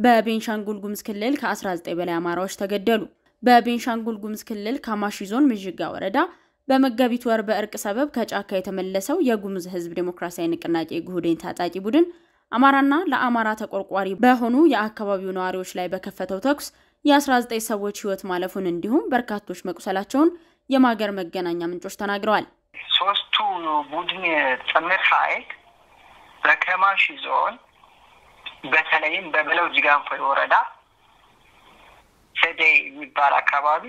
በቤንሻንጉል ጉሙዝ ክልል ከ19 በላይ አማራዎች ተገደሉ። በቤንሻንጉል ጉሙዝ ክልል ካማሺ ዞን ምዥጋ ወረዳ በመጋቢት ወር በእርቅ ሰበብ ከጫካ የተመለሰው የጉሙዝ ህዝብ ዲሞክራሲያዊ ንቅናቄ ጉህዴን ታጣቂ ቡድን አማራና ለአማራ ተቆርቋሪ በሆኑ የአካባቢው ነዋሪዎች ላይ በከፈተው ተኩስ የ19 ሰዎች ህይወት ማለፉን እንዲሁም በርካቶች መቁሰላቸውን የማገር መገናኛ ምንጮች ተናግረዋል። ሶስቱ ቡድን ጥምር ኃይል በከማሺ ዞን በተለይም በበለው ጅጋንፎ ወረዳ ሰደይ የሚባል አካባቢ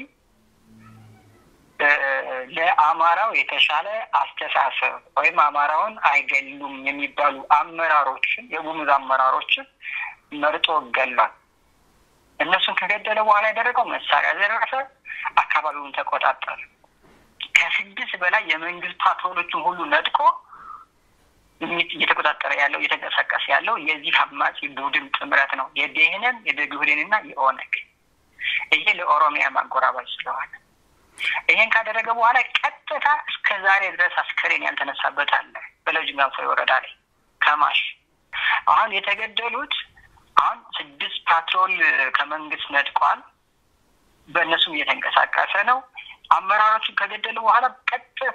ለአማራው የተሻለ አስተሳሰብ ወይም አማራውን አይገሉም የሚባሉ አመራሮችን የጉሙዝ አመራሮችን መርጦ ገሏል። እነሱን ከገደለ በኋላ ያደረገው መሳሪያ ዘረፈ፣ አካባቢውን ተቆጣጠረ። ከ6 በላይ የመንግስት ፓትሮሎችን ሁሉ ነጥቆ እየተቆጣጠረ ያለው እየተንቀሳቀሰ ያለው የዚህ አማጺ ቡድን ጥምረት ነው፣ የደህነን የደጉህዴንና የኦነግ። ይሄ ለኦሮሚያ ማጎራባች ስለሆነ ይሄን ካደረገ በኋላ ቀጥታ እስከ ዛሬ ድረስ አስከሬን ያልተነሳበት አለ። በለጅጋንፎ ወረዳ ላይ ከማሽ አሁን የተገደሉት 6 ፓትሮል ከመንግስት ነጥቋል። በእነሱም እየተንቀሳቀሰ ነው። አመራሮቹን ከገደሉ በኋላ ቀጥታ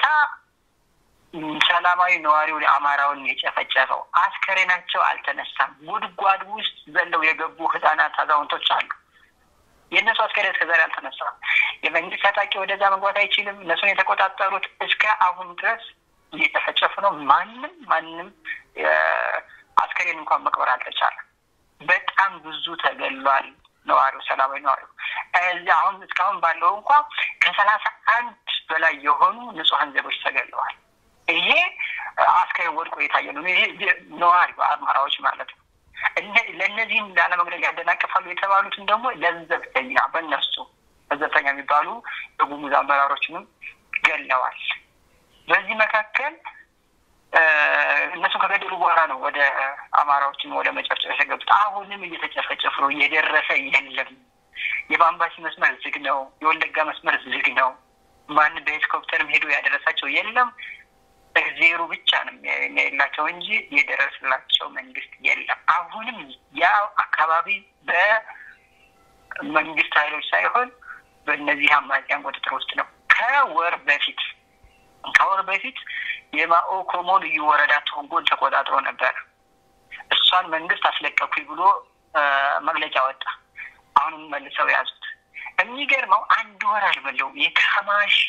ሰላማዊ ነዋሪው አማራውን የጨፈጨፈው አስከሬናቸው አልተነሳም። ጉድጓድ ውስጥ ዘለው የገቡ ህፃናት አዛውንቶች አሉ። የነሱ አስከሬን እስከዛሬ አልተነሳም። የመንግስት ታጣቂ ወደዛ መግባት አይችልም። እነሱን የተቆጣጠሩት እስከ አሁን ድረስ እየተፈጨፉ ነው። ማንም አስከሬን እንኳን መቅበር አልተቻለም። በጣም ብዙ ተገሏል። ነዋሪው ሰላማዊ ነዋሪው እዚህ አሁን እስካሁን ባለው እንኳን ከ31 በላይ የሆኑ ንጹሃን ዜጎች ተገለዋል። ይሄ አስከሬን ወድቆ የታየ ነው። ይሄ ነዋሪው አማራዎች ማለት ነው። ለነዚህም ላለመግደል ያደናቀፋሉ የተባሉትን ደግሞ ለዘብተኛ በእነሱ ለዘብተኛ የሚባሉ የጉሙዝ አመራሮችንም ገለዋል። በዚህ መካከል እነሱ ከገደሉ በኋላ ነው ወደ አማራዎችን ወደ መጨፍጨፍ የገቡት። አሁንም እየተጨፈጨፉ ነው። እየደረሰ የለም። የባምባሲ መስመር ዝግ ነው። የወለጋ መስመር ዝግ ነው። ማን በሄሊኮፕተርም ሄዶ ያደረሳቸው የለም። ዜሮ ብቻ ነው የሚያይላቸው እንጂ የደረሰላቸው መንግስት የለም። አሁንም ያ አካባቢ በመንግስት ኃይሎች ሳይሆን በእነዚህ አማጺያን ቁጥጥር ውስጥ ነው። ከወር በፊት የማኦ ኮሞ ልዩ ወረዳ ቶንጎን ተቆጣጥሮ ነበር። እሷን መንግስት አስለቀኩኝ ብሎ መግለጫ ወጣ። አሁንም መልሰው ያዙት። የሚገርመው 1 ወር አልሞላውም የካማሺ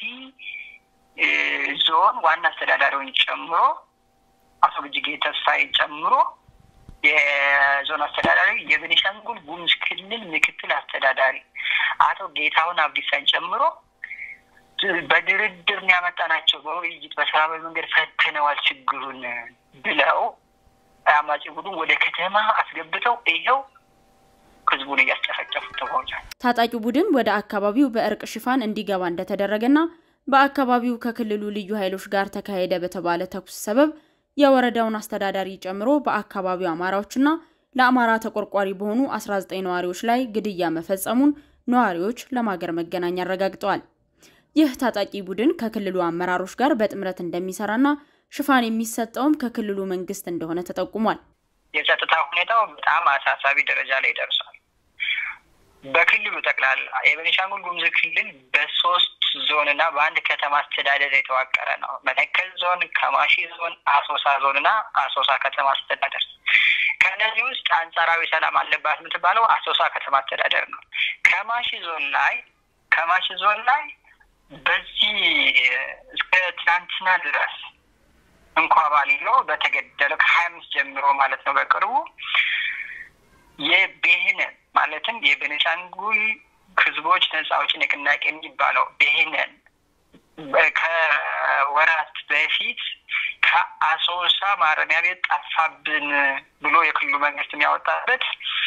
ዞን ዋና አስተዳዳሪውን ጨምሮ አቶ ግጅጌ ተስፋዬ ጨምሮ የዞን አስተዳዳሪ የቤኒሻንጉል ጉሙዝ ክልል ምክትል አስተዳዳሪ አቶ ጌታውን አብዲሳን ጨምሮ በድርድር ያመጣናቸው በውይይት በሰላማዊ መንገድ ፈተነዋል ችግሩን ብለው አማጺ ቡድን ወደ ከተማ አስገብተው ይሄው ህዝቡን እያስጨፈጨፉ ተወውጃል። ታጣቂው ቡድን ወደ አካባቢው በእርቅ ሽፋን እንዲገባ እንደተደረገና በአካባቢው ከክልሉ ልዩ ኃይሎች ጋር ተካሄደ በተባለ ተኩስ ሰበብ የወረዳውን አስተዳዳሪ ጨምሮ በአካባቢው አማራዎችና ለአማራ ተቆርቋሪ በሆኑ 19 ነዋሪዎች ላይ ግድያ መፈጸሙን ነዋሪዎች ለማገር መገናኛ አረጋግጠዋል። ይህ ታጣቂ ቡድን ከክልሉ አመራሮች ጋር በጥምረት እንደሚሰራና ሽፋን የሚሰጠውም ከክልሉ መንግስት እንደሆነ ተጠቁሟል። የጸጥታ ሁኔታው በጣም አሳሳቢ ደረጃ ላይ ደርሷል። በክልሉ ጠቅላላ የቤኒሻንጉል ጉሙዝ ክልል በ3 ዞንና በአንድ ከተማ አስተዳደር የተዋቀረ ነው። መተከል ዞን፣ ከማሺ ዞን፣ አሶሳ ዞንና አሶሳ ከተማ አስተዳደር። ከነዚህ ውስጥ አንጻራዊ ሰላም አለባት የምትባለው አሶሳ ከተማ አስተዳደር ነው። ከማሺ ዞን ላይ በዚህ እስከ ትናንትና ድረስ እንኳን ባለው በተገደለው ከ25 ጀምሮ ማለት ነው በቅርቡ የቤህነን ማለትም የቤኒሻንጉል ህዝቦች ነፃ አውጪ ንቅናቄ የሚባለው ቤህነን ከወራት በፊት ከአሶሳ ማረሚያ ቤት ጠፋብን ብሎ የክልሉ መንግስት የሚያወጣበት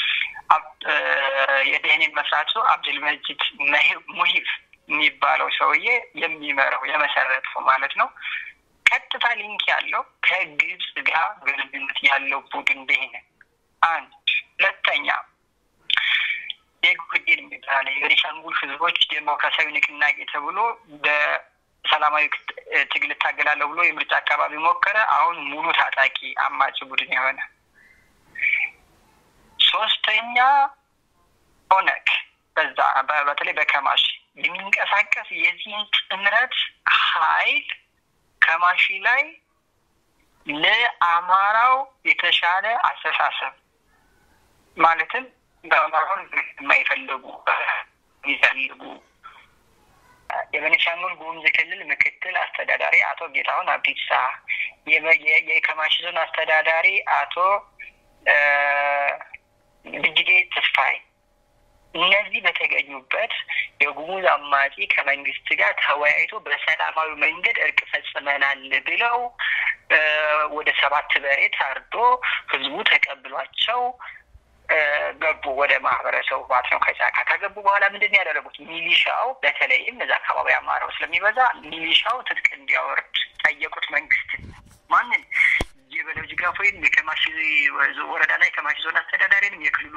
የቤህነን መስራቹ አብዱልመጂድ ሙሂብ የሚባለው ሰውዬ የሚመራው የመሰረተው ማለት ነው። ቀጥታ ሊንክ ያለው ከግብጽ ጋር ግንኙነት ያለው ቡድን ቤህነን አንድ። ሁለተኛ የጉህዴን የሚባለው የቤኒሻንጉል ህዝቦች ዲሞክራሲያዊ ንቅናቄ ተብሎ በሰላማዊ ትግል ታገላለሁ ብሎ የምርጫ አካባቢ ሞከረ። አሁን ሙሉ ታጣቂ አማጭ ቡድን የሆነ ሶስተኛ ሁለተኛ ኦነግ በዛ በተለይ በከማሺ የሚንቀሳቀስ የዚህን ጥምረት ኃይል ከማሺ ላይ ለአማራው የተሻለ አስተሳሰብ ማለትም በአማራው የማይፈልጉ ይፈልጉ የቤኒሻንጉል ጉሙዝ ክልል ምክትል አስተዳዳሪ አቶ ጌታሁን አብዲሳ የከማሺ ዞን አስተዳዳሪ አቶ ልጅጌ ተስፋይ እነዚህ በተገኙበት የጉሙዝ አማጺ ከመንግስት ጋር ተወያይቶ በሰላማዊ መንገድ እርቅ ፈጽመናል ብለው ወደ 7 በሬ ታርዶ ህዝቡ ተቀብሏቸው ገቡ ወደ ማህበረሰቡ ማለት ነው። ከጫካ ከገቡ በኋላ ምንድነው ያደረጉት? ሚሊሻው በተለይም እዛ አካባቢ አማራው ስለሚበዛ ሚሊሻው ትጥቅ እንዲያወርድ ጠየቁት መንግስት። ማንን? የበለው ጅጋፎይን የከማሺ ወረዳ ላይ ከማሺ ዞን አስተዳዳሪንም የክልሉ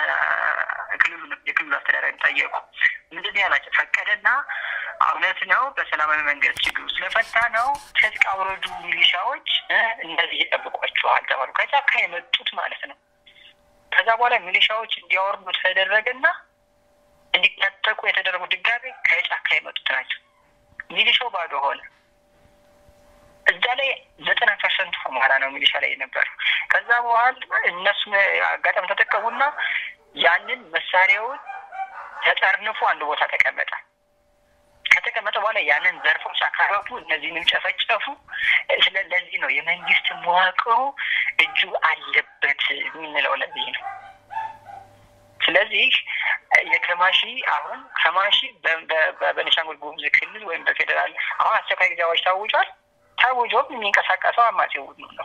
አስተዳዳሪ ጠየቁ። ምንድነው ያላቸው? ፈቀደና እውነት ነው በሰላማዊ መንገድ ችግሩ ስለፈታ ነው ትጥቅ አውረዱ ሚሊሻዎች እንደዚህ ይጠብቋቸዋል ተባሉ። ከጫካ የመጡት ማለት ነው። ከዛ በኋላ ሚሊሻዎች እንዲያወርዱ ተደረገና እንዲታጠቁ የተደረጉ ድጋሜ ከጫካ የመጡት ናቸው። ሚሊሻው ባዶ ሆነ። እዛ ላይ 90% አማራ ነው ሚሊሻ ላይ የነበረው። ከዛ በኋላ እነሱ አጋጣሚ ተጠቀሙና ያንን መሳሪያውን ተጠርንፎ አንድ ቦታ ተቀመጠ። ከተቀመጠ በኋላ ያንን ዘርፎች አካባቡ እነዚህንም ጨፈጨፉ። ስለዚህ ነው የመንግስት መዋቅሩ እጁ አለበት የሚለው ለዚህ ነው። ስለዚህ የከማሺ አሁን ከማሺ በቤኒሻንጉል ጉሙዝ ክልል ወይም በፌደራል አሁን አስቸኳይ ጊዜ አዋጅ ታውጇል። ታውጆም የሚንቀሳቀሰው አማጺው ነው።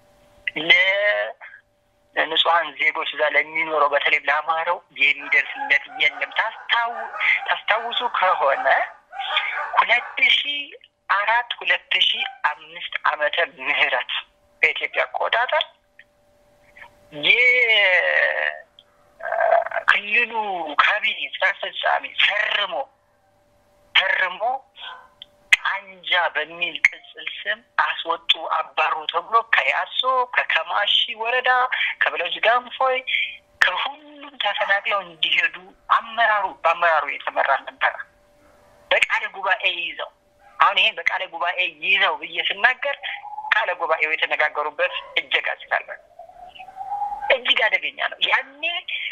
ለንጹሃን ዜጎች እዛ ለሚኖረው በተለይ ለአማራው የሚደርስለት የለም። ታስታውሱ ከሆነ 2004-2005 ዓመተ ምህረት በኢትዮጵያ አቆጣጠር የክልሉ ካቢኔ ስራ አስፈጻሚ ፈርሞ አንጃ በሚል ቅጽል ስም አስወጡ አባሩ ተብሎ ከያሶ ከከማሺ ወረዳ ከበለው ጅጋንፎይ ከሁሉም ተፈናቅለው እንዲሄዱ በአመራሩ የተመራ ነበር። በቃለ ጉባኤ ይዘው አሁን ይሄ በቃለ ጉባኤ ይዘው በየስናገር ቃለ ጉባኤው የተነጋገሩበት እጅግ አስፈላጊ እጅግ አደገኛ ነው። ያኔ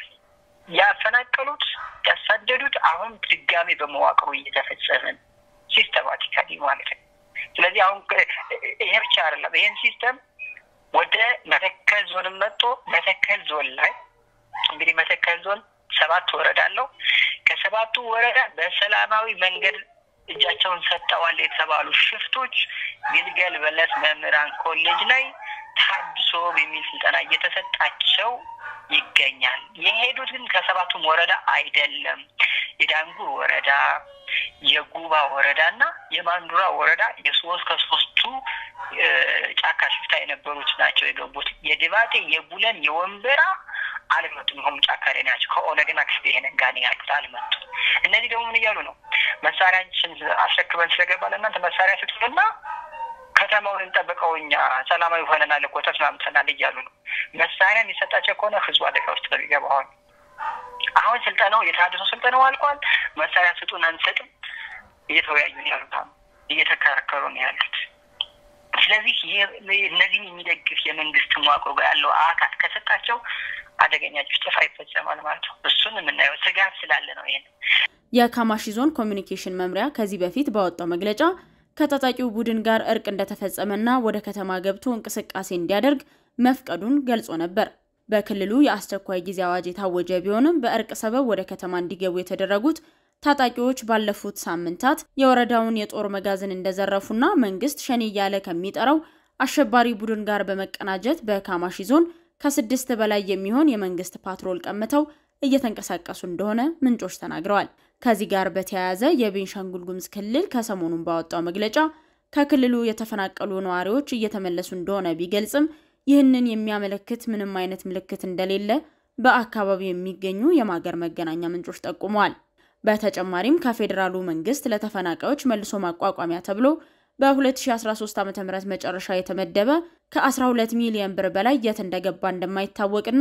ያፈናቀሉት ያሳደዱት አሁን ድጋሜ በመዋቅሩ እየተፈጸመ ሲስተማቲካሊ ማለት ነው። ስለዚህ አሁን ይሄ ብቻ አይደለም። ይሄን ሲስተም ወደ መተከል ዞን መጥቶ መተከል ዞን ላይ እንግዲህ መተከል ዞን 7 ወረዳ አለው። ከ7ቱ ወረዳ በሰላማዊ መንገድ እጃቸውን ሰጠዋል የተባሉ ሽፍቶች ግልገል በለስ መምህራን ኮሌጅ ላይ ታድሶ በሚል ስልጠና እየተሰጣቸው ይገኛል። የሄዱት ግን ከ7ቱም ወረዳ አይደለም። የዳንጉር ወረዳ፣ የጉባ ወረዳና የማንዱራ ወረዳ ከ3ቱ ጫካ ሽፍታ የነበሩት ናቸው የገቡት። የድባቴ የቡለን የወንበራ አልመጡም። ሁሉም ጫካ ላይ ናቸው። ከኦነግና ከስቴሄነን ጋር ያሉት አልመጡም። እነዚህ ደግሞ ምን እያሉ ነው? መሳሪያችን አስረክበን ስለገባ ለእናንተ መሳሪያ ስጡና ከተማውን እንጠብቀውኛ ሰላማዊ ሆነናል እኮ ተስማምተናል እያሉ ነው። መሳሪያ የሚሰጣቸው ከሆነ ህዝቡ አደጋ ውስጥ በሚገባው አሁን ስልጠናው የታደሰው ስልጠናው አልቋል። መሳሪያ ስጡን አንሰጥም እየተወያዩ ያሉት እየተከራከሩ ነው ያሉት። ስለዚህ እነዚህን የሚደግፍ የመንግስት መዋቅር ጋር ያለው አካል ከሰጣቸው አደገኛ ጭፍጨፋ ይፈጸማል ማለት ነው። እሱን የምናየው ስጋት ስላለ ነው። ይሄን የከማሺ ዞን ኮሚኒኬሽን መምሪያ ከዚህ በፊት ባወጣው መግለጫ ከታጣቂው ቡድን ጋር እርቅ እንደተፈጸመና ወደ ከተማ ገብቶ እንቅስቃሴ እንዲያደርግ መፍቀዱን ገልጾ ነበር። በክልሉ የአስቸኳይ ጊዜ አዋጅ የታወጀ ቢሆንም በእርቅ ሰበብ ወደ ከተማ እንዲገቡ የተደረጉት ታጣቂዎች ባለፉት ሳምንታት የወረዳውን የጦር መጋዘን እንደዘረፉና መንግስት ሸኔ ያለ ከሚጠራው አሸባሪ ቡድን ጋር በመቀናጀት በከማሺ ዞን ከ6 በላይ የሚሆን የመንግስት ፓትሮል ቀምተው እየተንቀሳቀሱ እንደሆነ ምንጮች ተናግረዋል። ከዚህ ጋር በተያያዘ የቤኒሻንጉል ጉሙዝ ክልል ከሰሞኑን ባወጣው መግለጫ ከክልሉ የተፈናቀሉ ነዋሪዎች እየተመለሱ እንደሆነ ቢገልጽም ይህንን የሚያመለክት ምንም አይነት ምልክት እንደሌለ በአካባቢው የሚገኙ የማገር መገናኛ ምንጮች ጠቁመዋል። በተጨማሪም ከፌደራሉ መንግስት ለተፈናቃዮች መልሶ ማቋቋሚያ ተብሎ በ2013 ዓ.ም መጨረሻ የተመደበ ከ12 ሚሊዮን ብር በላይ የት እንደገባ እንደማይታወቅና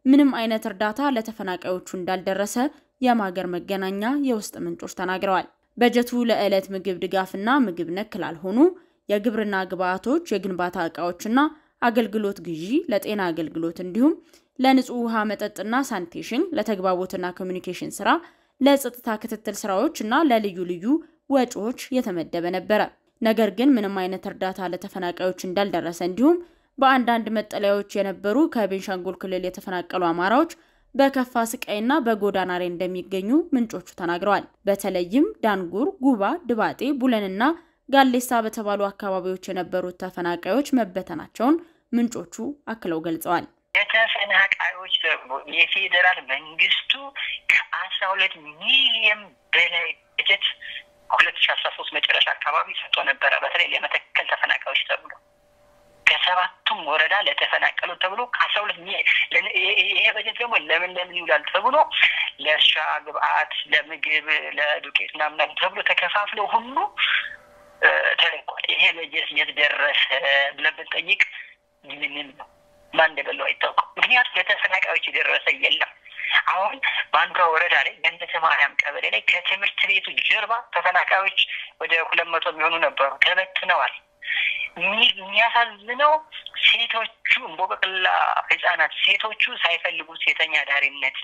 ምንም አይነት እርዳታ ለተፈናቃዮቹ እንዳልደረሰ የማገር መገናኛ የውስጥ ምንጮች ተናግረዋል። በጀቱ ለዕለት ምግብ ድጋፍና ምግብ ነክ ላልሆኑ የግብርና ግብዓቶች፣ የግንባታ ዕቃዎችና አገልግሎት ግዢ፣ ለጤና አገልግሎት እንዲሁም ለንጹህ ውሃ መጠጥና ሳኒቴሽን፣ ለተግባቦትና ኮሙኒኬሽን ስራ፣ ለጸጥታ ክትትል ስራዎችና ለልዩ ልዩ ወጪዎች የተመደበ ነበር። ነገር ግን ምንም አይነት እርዳታ ለተፈናቃዮች እንዳልደረሰ እንዲሁም በአንዳንድ መጠለያዎች የነበሩ ከቤንሻንጉል ክልል የተፈናቀሉ አማራዎች በከፋ ስቃይና በጎዳና ላይ እንደሚገኙ ምንጮቹ ተናግረዋል። በተለይም ዳንጉር፣ ጉባ፣ ድባጤ፣ ቡለንና ጋሌሳ በተባሉ አካባቢዎች የነበሩ ተፈናቃዮች መበተናቸውን ምንጮቹ አክለው ገልጸዋል። የተፈናቃዮች ደግሞ የፌደራል መንግስቱ ከ12 ሚሊዮን በላይ በጀት 2013 መጨረሻ አካባቢ ሰጥቶ ነበር። በተለይ ለመተከል ተፈናቃዮች ተብሎ ከሰባቱም ወረዳ ለተፈናቀሉ ተብሎ ከ12 ሚሊዮን ይሄ በጀት ደግሞ ለምን ይውላል ተብሎ ለእርሻ ግብዓት፣ ለምግብ፣ ለዱቄት ምናምን ተብሎ ተከፋፍሎ ሁሉ ተለቋል። ይሄ በጀት የደረሰ ብለን ብንጠይቅ ምንም ነው ማን እንደበለው አይታወቅም። ምክንያቱም ለተፈናቃዮች የደረሰ የለም። አሁን ባንዷ ወረዳ ላይ ገነተ ማርያም ቀበሌ ላይ ከትምህርት ቤቱ ጀርባ ተፈናቃዮች ወደ 200 የሚሆኑ ነበሩ፣ ተበትነዋል። የሚያሳዝነው ሴቶቹ እንቦቅላ ህፃናት ሴቶቹ ሳይፈልጉ ሴተኛ ዳሪነት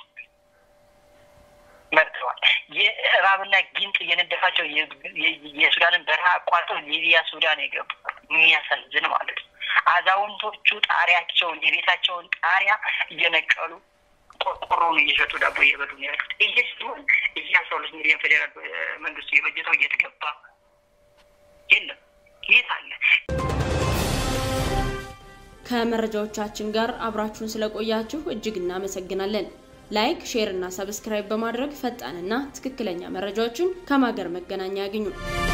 መጥተዋል። የእባብና ጊንጥ እየነደፋቸው የሱዳንን በረሃ አቋርጠው ሊቢያ ሱዳን የገቡ የሚያሳዝን ማለት ነው። አዛውንቶቹ ጣሪያቸውን የቤታቸውን ጣሪያ እየነቀሉ ቆርቆሮውን እየሸጡ ዳቦ እየበሉ ነው ያሉት። ይሄ ሲሆን 12 ሚሊዮን ፌደራል መንግስቱ የበጀተው እየተገባ የለም። ይህ አለ። ከመረጃዎቻችን ጋር አብራችሁን ስለቆያችሁ እጅግ እናመሰግናለን። ላይክ፣ ሼር እና ሰብስክራይብ በማድረግ ፈጣንና ትክክለኛ መረጃዎችን ከማገር መገናኛ ያገኙ።